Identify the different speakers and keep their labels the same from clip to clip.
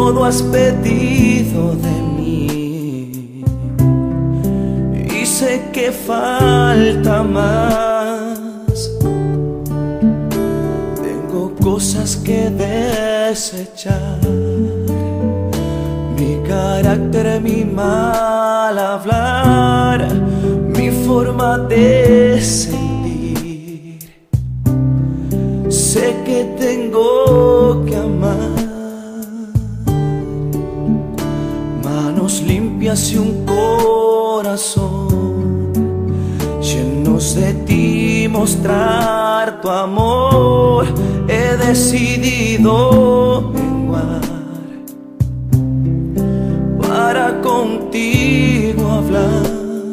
Speaker 1: Todo has pedido de mí y sé que falta más. Tengo cosas que desechar, mi carácter, mi mal hablar, mi forma de sentir. Sé que tengo que amar, manos limpias y un corazón llenos de ti, mostrar tu amor. He decidido menguar para contigo hablar.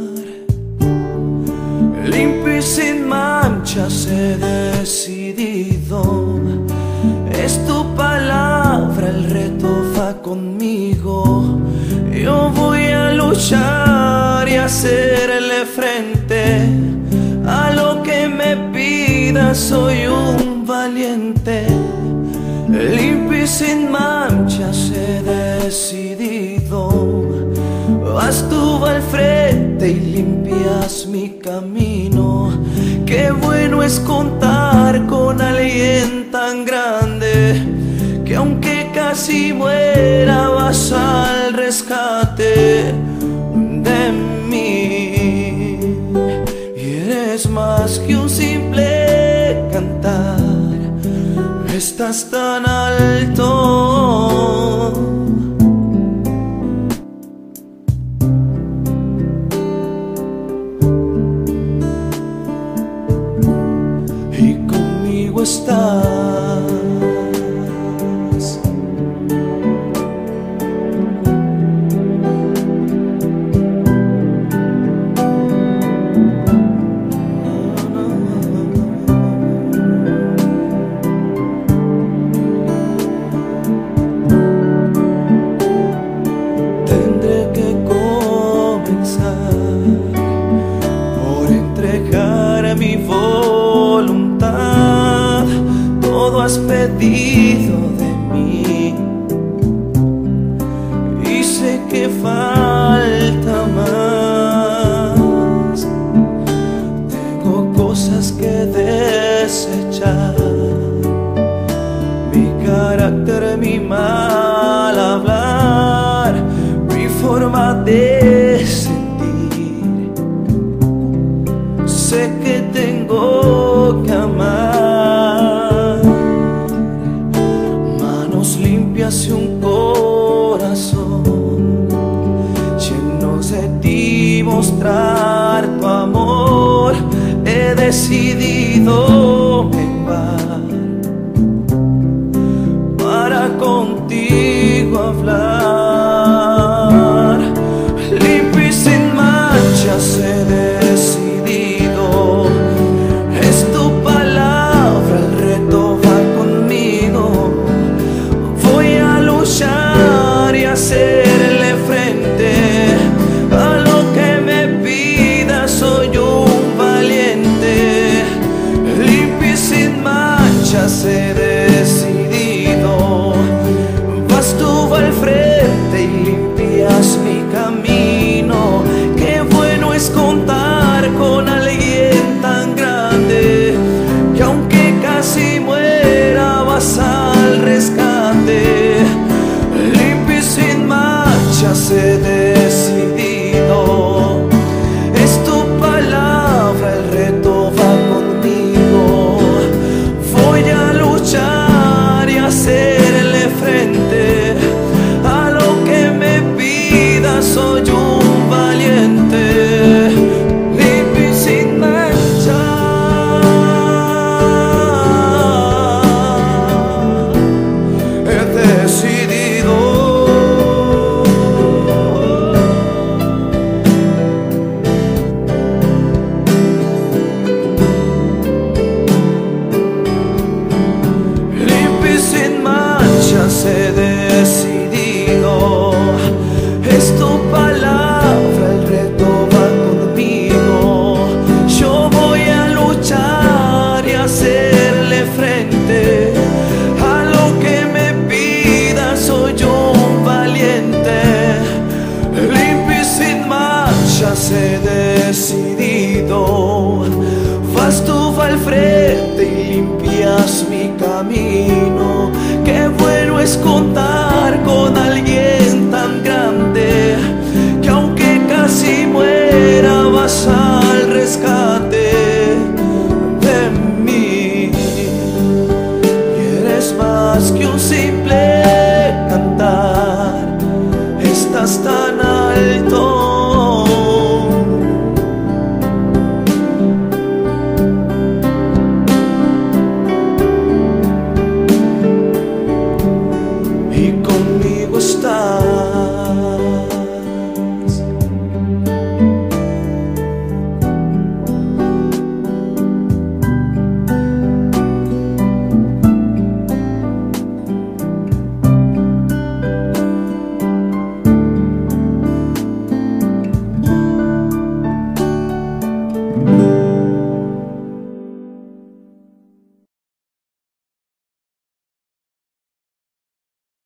Speaker 1: Limpio y sin manchas he decidido. Es tu palabra, el reto va conmigo. Yo voy a luchar y hacerle frente a lo que me pidas. Soy un valiente, limpio y sin manchas he decidido. Vas tú al frente y limpias mi camino. Qué bueno es contar con alguien tan grande, que aunque casi muera vas al rescate de mí. Y eres más que un simple cantar, estás tan alto. Y conmigo estás. Tendré que comenzar por entregar mi voluntad. Todo has pedido de mí y sé que falta más. Tengo cosas que desechar, mi carácter, mi mal hablar, mi forma de sentir. Sé que tengo que amar, manos limpias y un corazón llenos de ti, mostrar tu amor. He decidido menguar para contigo hablar. Limpio y sin manchas he decidido. Es tu palabra, el reto va conmigo. Voy a luchar y hacerle frente a lo que me pidas. Soy un valiente, limpio y sin manchas he decidido. Vas tú al frente inocente y limpio